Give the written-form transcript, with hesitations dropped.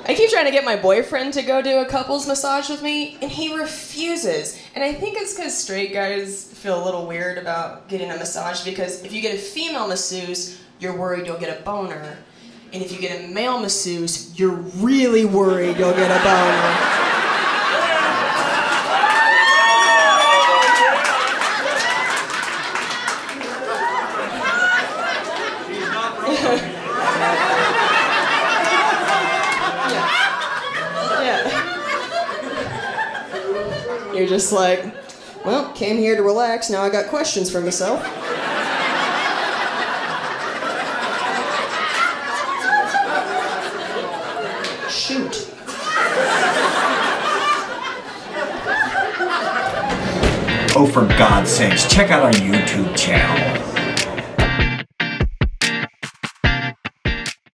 I keep trying to get my boyfriend to go do a couples massage with me, and he refuses. And I think it's because straight guys feel a little weird about getting a massage, because if you get a female masseuse, you're worried you'll get a boner. And if you get a male masseuse, you're really worried you'll get a boner. You're just like, well, came here to relax, now I got questions for myself. Shoot. Oh, for God's sakes, check out our YouTube channel.